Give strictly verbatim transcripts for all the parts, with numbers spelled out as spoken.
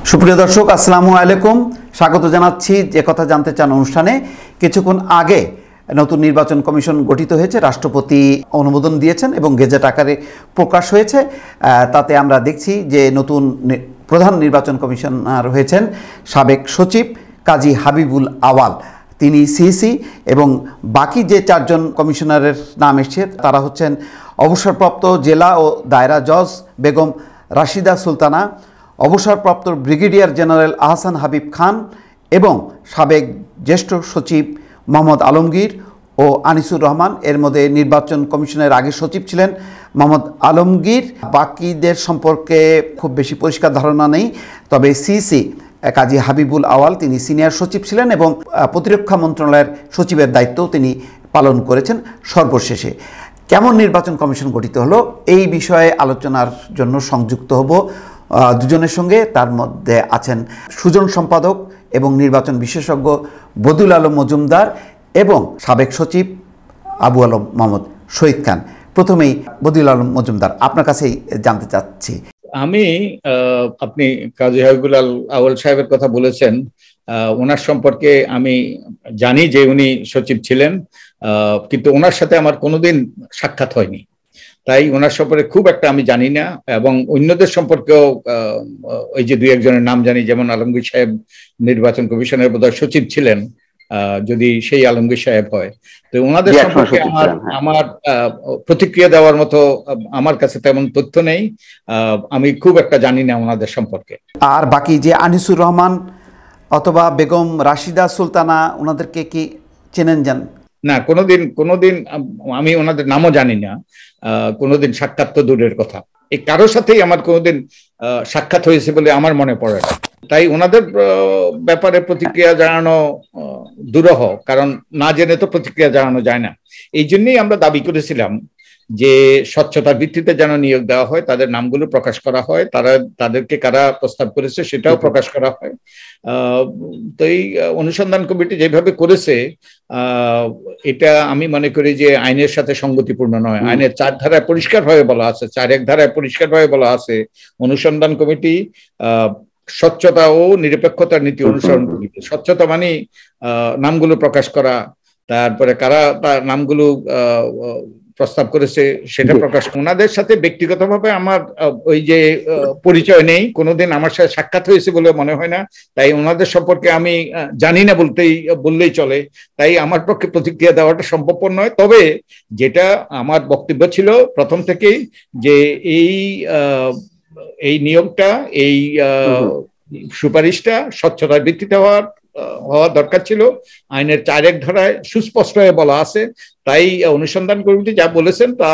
সুপ্রিয় দর্শক, আসসালামু আলাইকুম। স্বাগত জানাচ্ছি যে কথা জানতে চান অনুষ্ঠানে। কিছুক্ষণ আগে নতুন নির্বাচন কমিশন গঠিত হয়েছে, রাষ্ট্রপতি অনুমোদন দিয়েছেন এবং গেজেট আকারে প্রকাশ হয়েছে। তাতে আমরা দেখছি যে নতুন প্রধান নির্বাচন কমিশনার হয়েছেন সাবেক সচিব কাজী হাবিবুল আওয়াল, তিনি সিইসি, এবং বাকি যে চারজন কমিশনারের নাম এসছে তারা হচ্ছেন অবসরপ্রাপ্ত জেলা ও দায়রা জজ বেগম রাশিদা সুলতানা, অবসরপ্রাপ্ত ব্রিগেডিয়ার জেনারেল আহসান হাবিব খান এবং সাবেক জ্যেষ্ঠ সচিব মোহাম্মদ আলমগীর ও আনিসুর রহমান। এর মধ্যে নির্বাচন কমিশনের আগে সচিব ছিলেন মোহাম্মদ আলমগীর। বাকিদের সম্পর্কে খুব বেশি পরিষ্কার ধারণা নেই, তবে সিইসি কাজী হাবিবুল আওয়াল তিনি সিনিয়র সচিব ছিলেন এবং প্রতিরক্ষা মন্ত্রণালয়ের সচিবের দায়িত্বও তিনি পালন করেছেন সর্বশেষে। কেমন নির্বাচন কমিশন গঠিত হলো, এই বিষয়ে আলোচনার জন্য সংযুক্ত হব দুজনের সঙ্গে। তার মধ্যে আছেন সুজন সম্পাদক এবং নির্বাচন বিশেষজ্ঞ বদিউল আলম মজুমদার এবং সাবেক সচিব আবু আলম মোহাম্মদ শহীদ খান। প্রথমেই বদিউল আলম মজুমদার, আপনার কাছেই জানতে চাচ্ছি। আমি আপনি কাজী হাবিবুল আওয়াল সাহেবের কথা বলেছেন, ওনার সম্পর্কে আমি জানি যে উনি সচিব ছিলেন, কিন্তু ওনার সাথে আমার কোনোদিন সাক্ষাৎ হয়নি, তাই ওনার সম্পর্কে খুব একটা আমি জানি না। এবং অন্যদের সম্পর্কেও ওই যে দুই একজনের নাম জানি, যেমন আলমগীর সাহেব নির্বাচন কমিশনের বোধহয় সচিব ছিলেন, যদি সেই আলমগীর সাহেব হয়। তো ওনাদের সম্পর্কে আমার আমার প্রতিক্রিয়া দেওয়ার মতো আমার কাছে তেমন তথ্য নেই, আমি খুব একটা জানি না ওনাদের সম্পর্কে। আর বাকি যে আনিসুর রহমান অথবা বেগম রাশিদা সুলতানা, ওনাদেরকে কি চেনেন? জান না, কোনোদিন কোনোদিন আমি ওনাদের নামও জানি না, কোনোদিন সাক্ষাৎ তো দূরের কথা, এই কারোর সাথেই আমার কোনোদিন সাক্ষাৎ হয়েছে বলে আমার মনে পড়ে না। তাই ওনাদের ব্যাপারে প্রতিক্রিয়া জানানো দুরূহ, কারণ না জেনে তো প্রতিক্রিয়া জানানো যায় না। এই জন্যই আমরা দাবি করেছিলাম যে স্বচ্ছতার ভিত্তিতে যেন নিয়োগ দেওয়া হয়, তাদের নামগুলো প্রকাশ করা হয়, তারা তাদেরকে কারা প্রস্তাব করেছে সেটাও প্রকাশ করা হয়। আহ তো এই অনুসন্ধান কমিটি যেভাবে করেছে এটা আমি মনে করি যে আইনের সাথে সঙ্গতিপূর্ণ নয়। আইনের চার ধারায় পরিষ্কারভাবে বলা আছে, চার এক ধারায় পরিষ্কারভাবে বলা আছে অনুসন্ধান কমিটি আহ স্বচ্ছতা ও নিরপেক্ষতার নীতি অনুসরণ করিবে। স্বচ্ছতা মানে আহ নামগুলো প্রকাশ করা, তারপরে কারা তার নামগুলো আহ প্রস্তাব করেছে সেটা প্রকাশ। ওনাদের সাথে ব্যক্তিগতভাবে আমার ওই যে পরিচয় নেই, কোনোদিন আমার সাথে সাক্ষাৎ হয়েছে বলে মনে হয় না, তাই ওনাদের সম্পর্কে আমি জানি না বলতেই বললেই চলে। তাই আমার পক্ষে প্রতিক্রিয়া দেওয়াটা সম্ভবপর নয়। তবে যেটা আমার বক্তব্য ছিল প্রথম থেকেই যে এই এই নিয়োগটা, এই সুপারিশটা স্বচ্ছতার ভিত্তিতে হওয়ার হওয়া দরকার ছিল। আইনের চার এক ধারায় সুস্পষ্ট হয়ে বলা আছে, তাই অনুসন্ধান কমিটি যা বলেছেন তা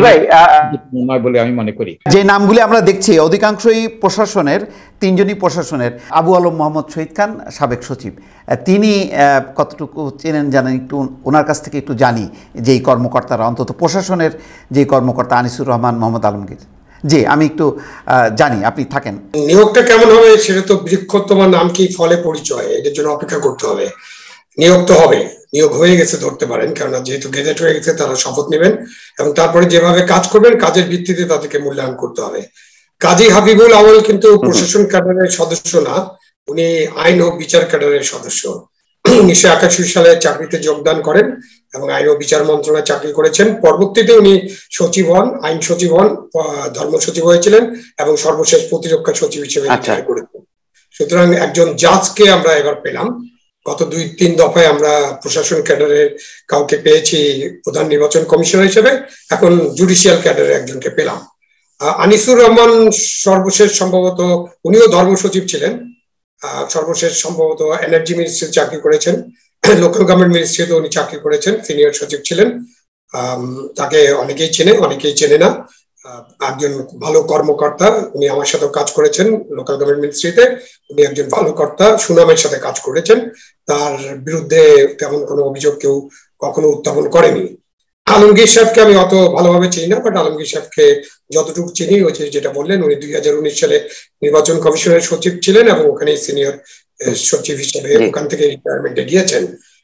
নয় বলে আমি মনে করি। যে নামগুলি আমরা দেখছি অধিকাংশই প্রশাসনের, তিনজনই প্রশাসনের। আবু আলম মোহাম্মদ শহীদ খান সাবেক সচিব, তিনি কতটুকু চেনেন জানেন একটু ওনার কাছ থেকে একটু জানি, যেই কর্মকর্তারা অন্তত প্রশাসনের যে কর্মকর্তা আনিসুর রহমান, মোহাম্মদ আলমগীর। জি, আমি একটু জানি, আপনি থাকেন। নিয়োগটা কেমন হবে সেটা তো বৃক্ষত্তমার নাম কি ফলে পরিচয়, এটার জন্য অপেক্ষা করতে হবে। নিয়োগ তো হবে, নিয়োগ হয়ে গেছে ধরতে পারেন, কেননা যেহেতু গেজেট হয়ে গেছে তারা শপথ নেবেন এবং তারপরে যেভাবে কাজ করবেন কাজের ভিত্তিতে তাদেরকে মূল্যায়ন করতে হবে। কাজী হাবিবুল আওয়াল কিন্তু প্রশাসন ক্যাডারের সদস্য না, উনি আইন ও বিচার ক্যাডারের সদস্য। উনিশশো একাশি সালে চাকরিতে যোগদান করেন এবং আইন ও বিচার মন্ত্রণালয়ে চাকরি করেছেন। পরবর্তীতে উনি সচিব হন, আইন সচিব হন, ধর্ম সচিব হয়েছিলেন এবং সর্বশেষ প্রতিরক্ষা সচিব হিসেবে রিটায়ার করেছেন। সুতরাং একজন জাজকে আমরা এবার পেলাম। গত দুই তিন দফায় আমরা প্রশাসন ক্যাডারের কাউকে পেয়েছি প্রধান নির্বাচন কমিশনার হিসেবে, এখন জুডিশিয়াল ক্যাডারে একজনকে পেলাম। আনিসুর রহমান সর্বশেষ সম্ভবত উনিও ধর্ম সচিব ছিলেন, সর্বশেষ সম্ভবত এনার্জি মিনিস্ট্রিতে চাকরি করেছেন, লোকাল গভর্নমেন্ট মিনিস্ট্রিতে উনি চাকরি করেছেন, সিনিয়র সচিব ছিলেন। তাকে অনেকেই চেনে, অনেকেই চেনে না। একজন ভালো কর্মকর্তা, উনি আমার সাথে কাজ করেছেন লোকাল গভর্নমেন্ট মিনিস্ট্রিতে, উনি একজন ভালো কর্তা, সুনামের সাথে কাজ করেছেন। তার বিরুদ্ধে তেমন কোনো অভিযোগ কেউ কখনো উত্থাপন করেনি। আলমগীর সাহেবকে আমি অত ভালোভাবে চিনি না, বাট আলমগীর সাহেবকে যতটুকু চিনি ওই যেটা বললেন, উনি দুই হাজার উনিশ সালে নির্বাচন কমিশনের সচিব ছিলেন এবং ওখানে সিনিয়র সচিব হিসেবে ওখান থেকে রিটায়ারমেন্টে গিয়েছেন।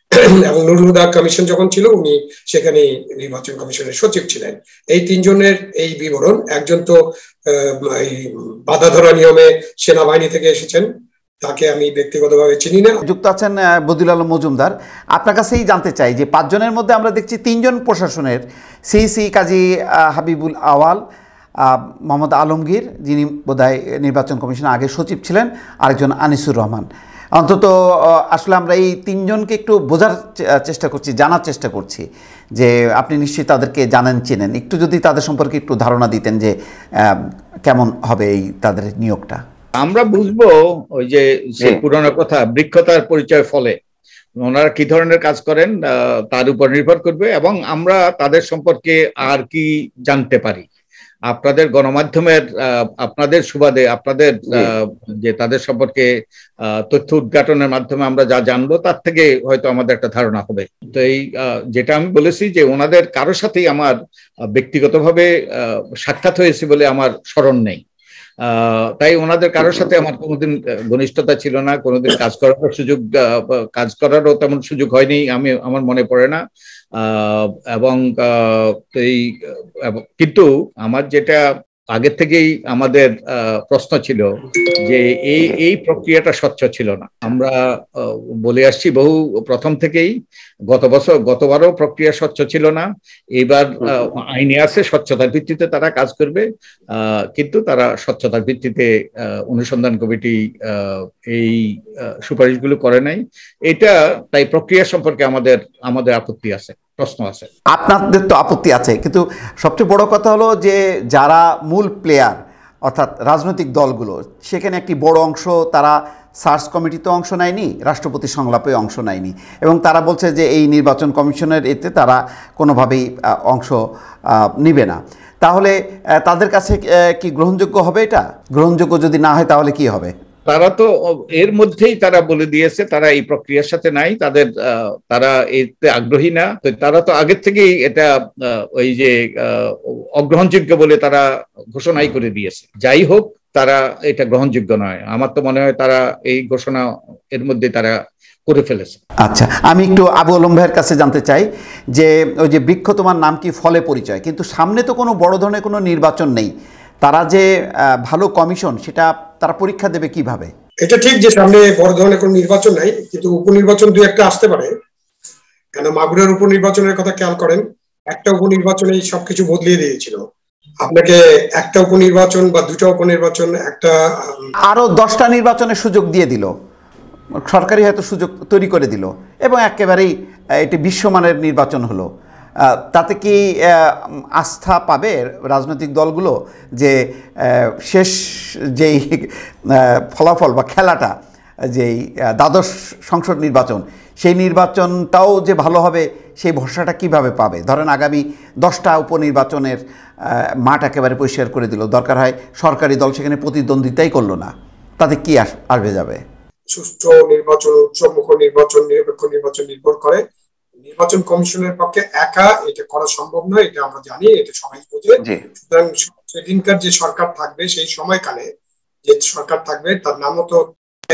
এবং নুরুল হুদা কমিশন যখন ছিল উনি সেখানে নির্বাচন কমিশনের সচিব ছিলেন। এই তিনজনের এই বিবরণ, একজন তো এই বাধা ধরা নিয়মে সেনাবাহিনী থেকে এসেছেন, তাকে আমি ব্যক্তিগতভাবে চিনি না। যুক্ত আছেন বদিউল আলম মজুমদার, আপনার কাছেই জানতে চাই যে পাঁচজনের মধ্যে আমরা দেখছি তিনজন প্রশাসনের, সিইসি কাজী হাবিবুল আওয়াল, মোহাম্মদ আলমগীর যিনি বোধহয় নির্বাচন কমিশনের আগে সচিব ছিলেন, আরেকজন আনিসুর রহমান। অন্তত আসলে আমরা এই তিনজনকে একটু বোঝার চেষ্টা করছি, জানার চেষ্টা করছি যে আপনি নিশ্চয়ই তাদেরকে জানেন, চেনেন, একটু যদি তাদের সম্পর্কে একটু ধারণা দিতেন যে কেমন হবে এই তাদের নিয়োগটা। আমরা বুঝবো ওই যে সেই পুরনো কথা, বৃক্ষতার পরিচয় ফলে, ওনারা কি ধরনের কাজ করেন তার উপর নির্ভর করবে, এবং আমরা তাদের সম্পর্কে আর কি জানতে পারি আপনাদের গণমাধ্যমের আপনাদের সুবাদে, আপনাদের যে তাদের সম্পর্কে তথ্য উদ্ঘাটনের মাধ্যমে আমরা যা জানবো তার থেকে হয়তো আমাদের একটা ধারণা হবে। তো এই যেটা আমি বলেছি যে ওনাদের কারোর সাথেই আমার ব্যক্তিগতভাবে সাক্ষাৎ হয়েছে বলে আমার স্মরণ নেই, তাই ওনাদের কারোর সাথে আমার কোনোদিন ঘনিষ্ঠতা ছিল না, কোনোদিন কাজ করার সুযোগ কাজ করারও তেমন সুযোগ হয়নি, আমি আমার মনে পড়ে না। এবং এই কিন্তু আমার যেটা আগের থেকেই আমাদের প্রশ্ন ছিল যে এই এই প্রক্রিয়াটা স্বচ্ছ ছিল না। আমরা বলে আসছি বহু প্রথম থেকেই, গত বছর গতবারও প্রক্রিয়া স্বচ্ছ ছিল না, এবার আইনে আছে স্বচ্ছতার ভিত্তিতে তারা কাজ করবে, কিন্তু তারা স্বচ্ছতার ভিত্তিতে অনুসন্ধান কমিটি এই সুপারিশগুলো করে নাই। এটা তাই প্রক্রিয়া সম্পর্কে আমাদের আমাদের আপত্তি আছে, প্রশ্ন আছে। আপনাদের তো আপত্তি আছে, কিন্তু সবচেয়ে বড় কথা হলো যে যারা মূল প্লেয়ার অর্থাৎ রাজনৈতিক দলগুলো, সেখানে একটি বড় অংশ তারা সার্চ কমিটিতে অংশ নেয়নি, রাষ্ট্রপতি সংলাপে অংশ নেয়নি, এবং তারা বলছে যে এই নির্বাচন কমিশনের এতে তারা কোনোভাবেই অংশ নিবে না। তাহলে তাদের কাছে কি গ্রহণযোগ্য হবে? এটা গ্রহণযোগ্য যদি না হয় তাহলে কি হবে? তারা তো এর মধ্যেই তারা বলে দিয়েছে তারা এই প্রক্রিয়ার সাথে নাই, তাদের তারা এতে আগ্রহী না। তো তারা তো আগের থেকেই এটা ওই যে অগ্রহণযোগ্য বলে তারা ঘোষণাই করে দিয়েছে। যাই হোক, তারা এটা গ্রহণযোগ্য নয়। আমার তো মনে হয় তারা এই ঘোষণা এর মধ্যে তারা করে ফেলেছে। আচ্ছা, আমি একটু আবু আলম ভাইয়ের কাছে জানতে চাই যে ওই যে বৃক্ষ তোমার নাম কি ফলে পরিচয়, কিন্তু সামনে তো কোনো বড় ধরনের কোনো নির্বাচন নেই, তারা যে ভালো কমিশন সেটা তারা পরীক্ষা দেবে কিভাবে? এটা ঠিক যে সামনে বড় ধরনের কোনো নির্বাচন নাই, কিন্তু উপনির্বাচন দুই একটা আসতে পারে। কেন মাগুরার উপনির্বাচনের কথা খেয়াল করেন, একটা উপনির্বাচনেই সবকিছু বদলিয়ে দিয়েছিল। আপনাকে একটা উপনির্বাচন বা দুটা উপনির্বাচন, একটা আরো দশটা নির্বাচনের সুযোগ দিয়ে দিল, সরকারি হয়তো সুযোগ তৈরি করে দিল, এবং একেবারেই এটি বিশ্বমানের নির্বাচন হলো। তাতে কি আস্থা পাবে রাজনৈতিক দলগুলো যে শেষ যেই ফলাফল বা খেলাটা, যেই দ্বাদশ সংসদ নির্বাচন, সেই নির্বাচনটাও যে ভালো হবে সেই ভরসাটা কিভাবে পাবে? ধরেন আগামী দশটা উপনির্বাচনের মাঠ একেবারে পরিষ্কার করে দিল, দরকার হয় সরকারি দল সেখানে প্রতিদ্বন্দ্বিতাই করলো না, তাতে কি আসবে যাবে? সুষ্ঠু নির্বাচন, উৎসবমুখ নির্বাচন, নিরপেক্ষ নির্বাচন নির্ভর করে নির্বাচন কমিশনের পক্ষে একা এটা করা সম্ভব নয়, এটা আমরা জানি, এটা সবাই বোঝে। সুতরাং সেদিনকার যে সরকার থাকবে, সেই সময়কালে যে সরকার থাকবে তার নামও তো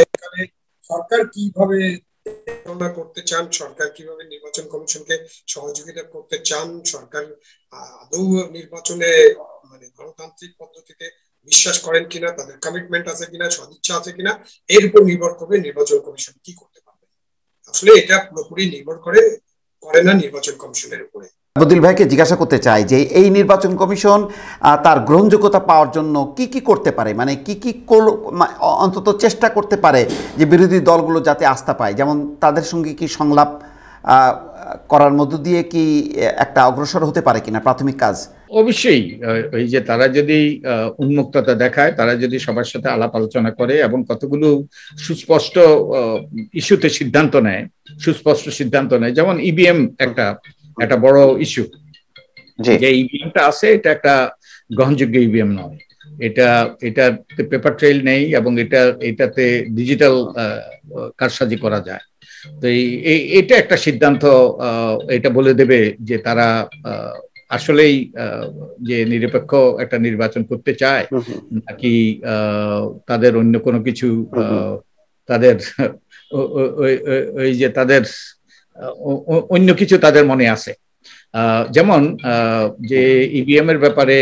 সরকার কিভাবে করতে চান, সরকার কিভাবে নির্বাচন কমিশনকে সহযোগিতা করতে চান, সরকার আদৌ নির্বাচনে মানে গণতান্ত্রিক পদ্ধতিতে বিশ্বাস করেন কিনা, তাদের কমিটমেন্ট আছে কিনা, সদিচ্ছা আছে কিনা, এর উপর নির্ভর করবে নির্বাচন কমিশন কি করতে পারবে। আসলে এটা পুরোপুরি নির্ভর করে করে না নির্বাচন কমিশনের উপরে। বদিউল ভাইকে জিজ্ঞাসা করতে চাই যে এই নির্বাচন কমিশন তার গ্রহণযোগ্যতা পাওয়ার জন্য কি কি করতে পারে, মানে কি কি অন্তত চেষ্টা করতে পারে যে বিরোধী দলগুলো যাতে আস্থা পায়, যেমন তাদের সঙ্গে কি সংলাপ করার মধ্য দিয়ে কি একটা অগ্রসর হতে পারে কিনা প্রাথমিক কাজ? অবশ্যই, এই যে তারা যদি উন্মুক্ততা দেখায়, তারা যদি সবার সাথে আলাপ আলোচনা করে এবং কতগুলো সুস্পষ্ট ইস্যুতে সিদ্ধান্ত নেয়, সুস্পষ্ট সিদ্ধান্ত নেয়, যেমন ইভিএম একটা একটা বড় ইস্যু, যে ইভিএমটা আছে এটা একটা গ্রহণযোগ্য ইভিএম নয়, এটা এটাতে পেপার ট্রেইল নেই এবং এটা এটাতে ডিজিটাল কারসাজি করা যায়। তো এই এটা একটা সিদ্ধান্ত এটা বলে দেবে যে তারা আসলেই যে নিরপেক্ষ একটা নির্বাচন করতে চায় নাকি তাদের অন্য কোনো কিছু, তাদের ওই যে তাদের অন্য কিছু তাদের মনে আছে। যেমন যে ইভিএম এর ব্যাপারে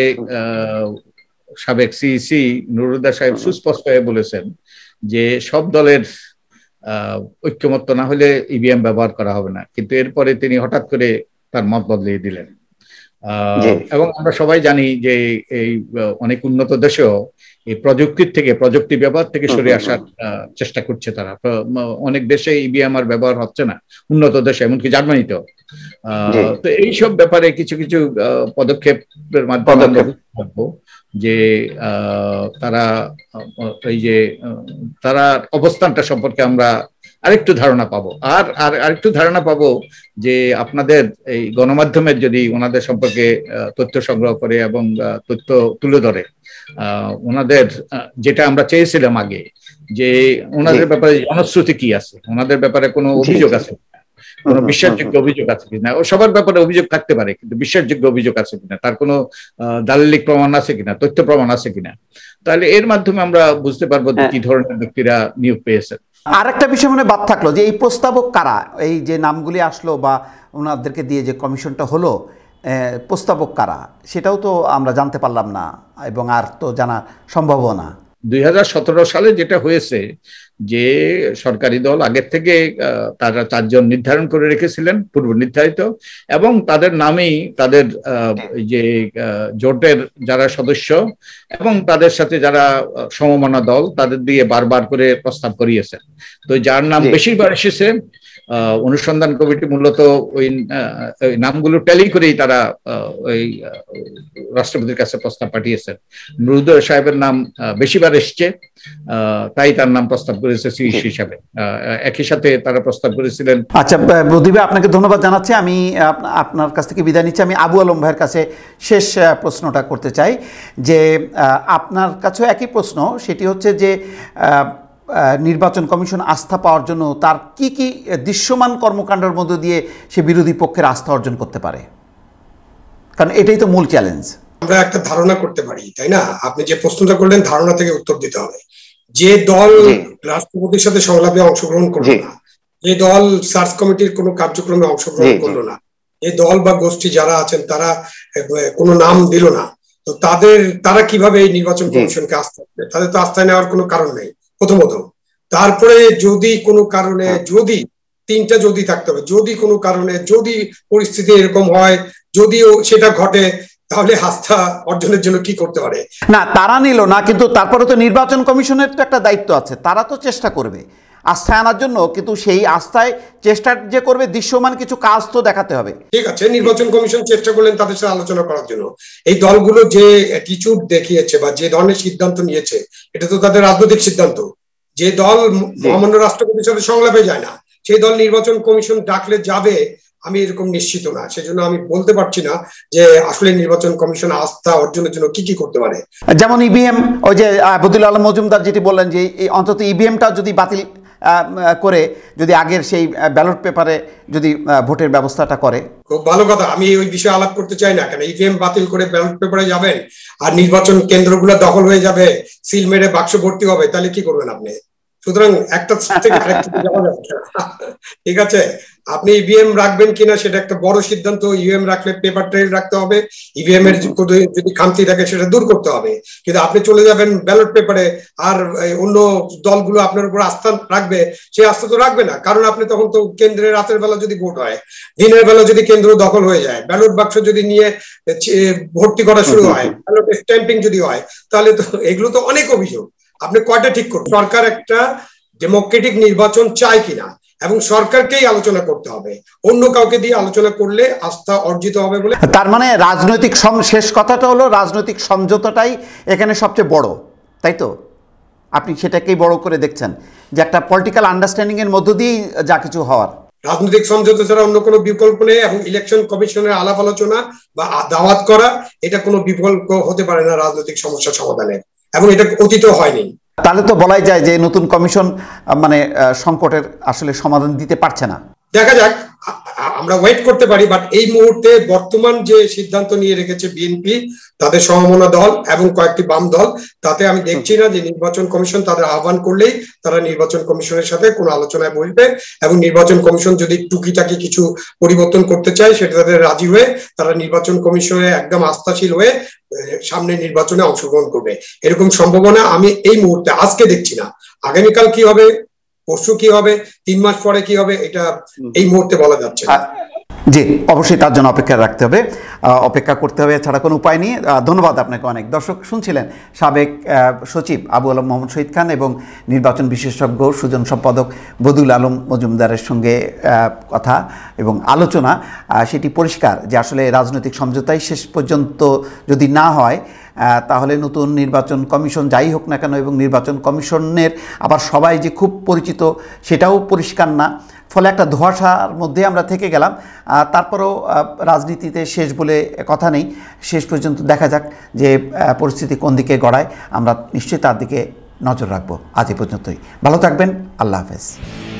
সাবেক সিইসি নুরুদ্দা সাহেব সুস্পষ্ট হয়ে বলেছেন যে সব দলের ঐক্যমত্য না হলে ইভিএম ব্যবহার করা হবে না, কিন্তু এরপরে তিনি হঠাৎ করে তার মত বদলিয়ে দিলেন। এবং আমরা সবাই জানি যে এই অনেক উন্নত দেশেও এই প্রযুক্তির থেকে প্রযুক্তি ব্যবহার থেকে সরে আসার চেষ্টা করছে তারা। অনেক দেশে ইভিএম আর ব্যবহার হচ্ছে না, উন্নত দেশে, এমনকি জার্মানিতেও। তো এইসব ব্যাপারে কিছু কিছু পদক্ষেপের মাধ্যমে আমরা বুঝতে যে তারা এই যে তারা অবস্থানটা সম্পর্কে আমরা আরেকটু ধারণা পাবো। আর আর আরেকটু ধারণা পাবো যে আপনাদের এই গণমাধ্যমের যদি ওনাদের সম্পর্কে তথ্য সংগ্রহ করে এবং তথ্য তুলে ধরে, ওনাদের যেটা আমরা চেয়েছিলাম আগে, যে ওনাদের ব্যাপারে জনশ্রুতি কি আছে, ওনাদের ব্যাপারে কোনো অভিযোগ আছে কিনা, কোনো বিশ্বাসযোগ্য অভিযোগ আছে কিনা। ও সবার ব্যাপারে অভিযোগ থাকতে পারে, কিন্তু বিশ্বাসযোগ্য অভিযোগ আছে কিনা, তার কোনো দালিলিক প্রমাণ আছে কিনা, তথ্য প্রমাণ আছে কিনা, তাহলে এর মাধ্যমে আমরা বুঝতে পারবো যে কি ধরনের ব্যক্তিরা নিয়োগ পেয়েছেন। আর একটা বিষয় মনে বাদ থাকলো যে এই প্রস্তাবক কারা, এই যে নামগুলি আসলো বা ওনাদেরকে দিয়ে যে কমিশনটা হলো, প্রস্তাবক কারা সেটাও তো আমরা জানতে পারলাম না, এবং আর তো জানা সম্ভবও না। দুই হাজার সতেরো সালে যেটা হয়েছে যে সরকারি দল আগের থেকে তারা চারজন নির্ধারণ করে রেখেছিলেন, পূর্ব নির্ধারিত, এবং তাদের নামেই তাদের যে জোটের যারা সদস্য এবং তাদের সাথে যারা সমমনা দল তাদের দিয়ে বারবার করে প্রস্তাব করিয়েছেন। তো যার নাম বেশিরবার এসেছে, অনুসন্ধান কমিটি মূলত ওই নামগুলো ট্যালি করেই তারা ওই রাষ্ট্রপতির কাছে প্রস্তাব পাঠিয়েছেন। নুরুদ্দা সাহেবের নাম বেশিবার এসছে, তাই তার নাম প্রস্তাব করেছে সিইসি হিসাবে। একই সাথে তারা প্রস্তাব করেছিলেন। আচ্ছা প্রদীপ ভাই, আপনাকে ধন্যবাদ জানাচ্ছি। আমি আপনার কাছ থেকে বিদায় নিচ্ছি। আমি আবু আলম ভাইয়ের কাছে শেষ প্রশ্নটা করতে চাই, যে আপনার কাছেও একই প্রশ্ন, সেটি হচ্ছে যে নির্বাচন কমিশন আস্থা পাওয়ার জন্য তার কি কি দৃশ্যমান কর্মকাণ্ডের মধ্য দিয়ে সে বিরোধী পক্ষের আস্থা অর্জন করতে পারে, কারণ এটাই তো মূল চ্যালেঞ্জ। আমরা একটা ধারণা করতে পারি, তাই না? আপনি যে প্রশ্নটা করলেন, ধারণা থেকে উত্তর দিতে হবে। যে দল রাষ্ট্রপতির সাথে সংলাপে অংশগ্রহণ করলো না, যে দল সার্চ কমিটির কোনো কার্যক্রমে অংশগ্রহণ করলো না, এই দল বা গোষ্ঠী যারা আছেন তারা কোনো নাম দিল না, তো তাদের তারা কিভাবে এই নির্বাচন কমিশনকে আস্থা দেবে? তাদের তো আস্থা নেওয়ার কোনো কারণ নেই প্রথমত। তারপরে যদি কোনো কারণে, যদি তিনটা যদি থাকতে হবে, যদি কোনো কারণে, যদি পরিস্থিতি এরকম হয়, যদিও সেটা ঘটে, তাহলে আস্থা অর্জনের জন্য কি করতে পারে? না, তারা নিল না, কিন্তু তারপরে তো নির্বাচন কমিশনের তো একটা দায়িত্ব আছে, তারা তো চেষ্টা করবে আস্থায় আনার জন্য, কিন্তু সেই আস্থায় চেষ্টা যে করবে দৃশ্যমান কিছু কাজ তো দেখাতে হবে। ঠিক আছে, নির্বাচন কমিশন চেষ্টা করলেন তাদের সাথে আলোচনা করার জন্য। এই দলগুলো যে অ্যাটিটিউড দেখিয়েছে বা যে ধরনের সিদ্ধান্ত নিয়েছে, এটা তো তাদের রাজনৈতিক সিদ্ধান্ত। যে দল মহামান্য রাষ্ট্রপতির সাথে সংলাপে যায় না, সেই দল নির্বাচন কমিশন ডাকলে যাবে আমি এরকম নিশ্চিত না। সেজন্য আমি বলতে পারছি না যে আসলে নির্বাচন কমিশন আস্থা অর্জনের জন্য কি কি করতে পারে। যেমন ইভিএম, ওই যে আবদুল আলম মজুমদার যেটি বললেন যে অন্তত ইভিএমটা যদি বাতিল করে, যদি আগের সেই ব্যালট পেপারে যদি ভোটের ব্যবস্থাটা করে, খুব ভালো কথা। আমি ওই বিষয়ে আলাপ করতে চাই না, কেন ইভিএম বাতিল করে ব্যালট পেপারে যাবেন আর নির্বাচন কেন্দ্রগুলো দখল হয়ে যাবে, সিল মেরে বাক্স ভর্তি হবে, তাহলে কি করবেন আপনি? সুতরাং একটা থেকে আরেকটা যাওয়া যাবে। ঠিক আছে, আপনি ইভিএম রাখবেন কিনা সেটা একটা বড় সিদ্ধান্ত। ইভিএম রাখলে পেপার ট্রেল রাখতে হবে, ইভিএম এর যদি খামতি থাকে সেটা দূর করতে হবে, কিন্তু আপনি চলে যাবেন ব্যালট পেপারে আর অন্য দলগুলো আপনার উপর আস্থা রাখবে, সেই আস্থা তো রাখবে না। কারণ আপনি তখন তো কেন্দ্রের রাতের বেলা যদি ভোট হয়, দিনের বেলা যদি কেন্দ্র দখল হয়ে যায়, ব্যালট বাক্স যদি নিয়ে ভর্তি করা শুরু হয়, ব্যালট স্ট্যাম্পিং যদি হয়, তাহলে তো এগুলো তো অনেক অভিযোগ। আপনি কয়টা ঠিক করুন, সরকার একটা ডেমোক্রেটিক নির্বাচন চায় কিনা, এবং সরকারকেই আলোচনা করতে হবে, অন্য কাউকে দিয়ে আলোচনা করলে আস্থা অর্জিত হবে বলে। তার মানে রাজনৈতিক শেষ কথাটা হলো রাজনৈতিক সমঝোতাটাই এখানে সবচেয়ে বড়, তাই তো? আপনি সেটাকেই বড় করে দেখছেন যে একটা পলিটিক্যাল আন্ডারস্ট্যান্ডিং এর মধ্য দিয়েই যা কিছু হওয়ার। রাজনৈতিক সমঝোতা ছাড়া অন্য কোনো বিকল্প নেই, এবং ইলেকশন কমিশনের আলাপ আলোচনা বা দাওয়াত করা এটা কোনো বিকল্প হতে পারে না রাজনৈতিক সমস্যা সমাধানের, এবং এটা অতীতেও হয়নি। তাহলে তো বলাই যায় যে নতুন কমিশন মানে সংকটের আসলে সমাধান দিতে পারছে না। দেখা যাক, আমরা ওয়েট করতে পারি, বাট এই মুহূর্তে বর্তমান যে সিদ্ধান্ত নিয়ে রেখেছে বিএনপি, তাদের সমমনা দল এবং কয়েকটি বাম দল, তাতে আমি দেখছি না যে নির্বাচন কমিশন তাদের আহ্বান করলেই তারা নির্বাচন কমিশনের সাথে কোনো আলোচনায় বসবে, এবং নির্বাচন কমিশন যদি টুকিটাকি কিছু পরিবর্তন করতে চায় সেটা তাদের রাজি হয়ে তারা নির্বাচন কমিশনে একদম আস্থাশীল হয়ে সামনে নির্বাচনে অংশগ্রহণ করবে। এরকম সম্ভাবনা আমি এই মুহূর্তে আজকে দেখছি না। আগামীকাল কি হবে, পরশু কি হবে, তিন মাস পরে কি হবে, এটা এই মুহূর্তে বলা যাচ্ছে না। জি, অবশ্যই তার জন্য অপেক্ষা রাখতে হবে, অপেক্ষা করতে হবে, ছাড়া কোনো উপায় নেই। ধন্যবাদ আপনাকে অনেক। দর্শক শুনছিলেন সাবেক সচিব আবু আলম মোহাম্মদ শহীদ খান এবং নির্বাচন বিশেষজ্ঞ সুজন সম্পাদক বদিউল আলম মজুমদারের সঙ্গে কথা এবং আলোচনা। সেটি পরিষ্কার যে আসলে রাজনৈতিক সমঝোতাই শেষ পর্যন্ত যদি না হয় তাহলে নতুন নির্বাচন কমিশন যাই হোক না কেন, এবং নির্বাচন কমিশনের আবার সবাই যে খুব পরিচিত সেটাও পরিষ্কার না, ফলে একটা ধোঁয়াশার মধ্যে আমরা থেকে গেলাম। তারপরেও রাজনীতিতে শেষ বলে কথা নেই, শেষ পর্যন্ত দেখা যাক যে পরিস্থিতি কোন দিকে গড়ায়, আমরা নিশ্চয়ই তার দিকে নজর রাখবো। আজ এই পর্যন্তই, ভালো থাকবেন, আল্লাহ হাফেজ।